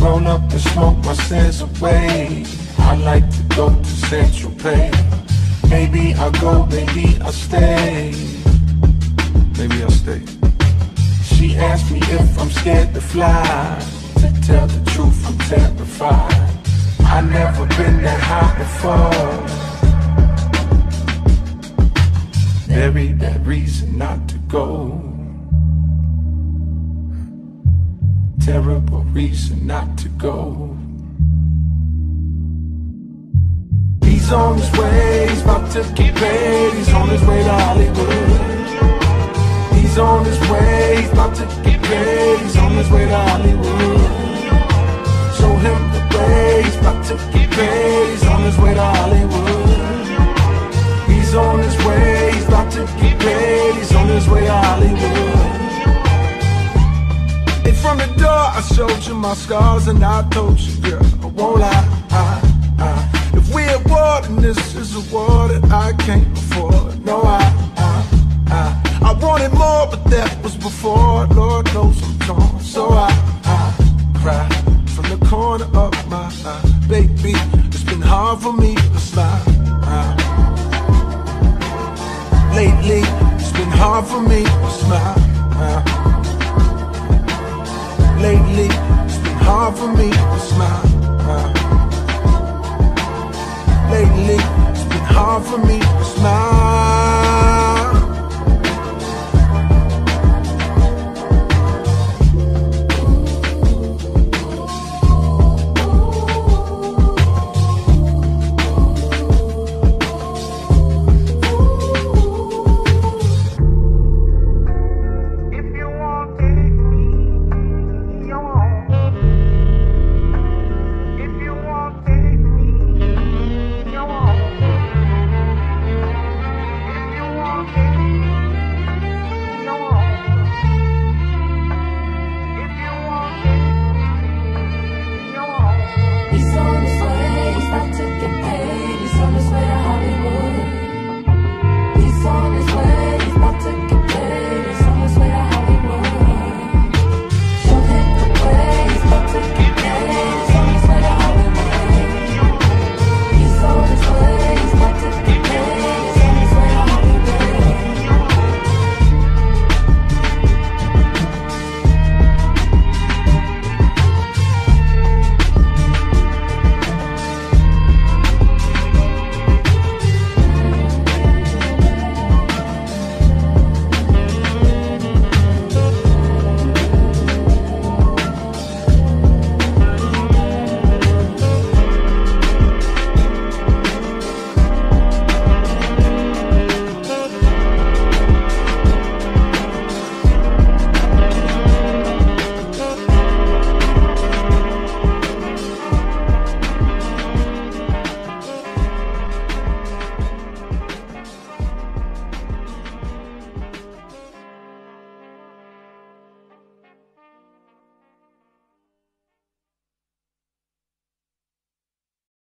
Roll up and smoke my sins away. I like to go to Central Pay. Maybe I'll go, maybe I'll stay. Maybe I'll stay. She asked me if I'm scared to fly. To tell the truth, I'm terrified. I never been that high before. Very bad reason not to go. Terrible reason not to go. He's on his way, he's about to get paid. He's on his way to Hollywood. He's on his way, he's about to get paid. He's on his way to Hollywood. Show him the way, he's about to get paid. He's on his way to Hollywood. He's on his way, he's about to get paid. He's on his way to Hollywood. And from the door I showed you my scars, and I told you, girl, I won't lie. If we're at war, then this is a war that I can't afford. No, I wanted more, but that was before. Lord knows I'm torn, so I cry from the corner of my eye. Baby, it's been hard for me to smile. Lately, it's been hard for me to smile. Lately, it's been hard for me to smile. Lately, it's been hard for me to smile.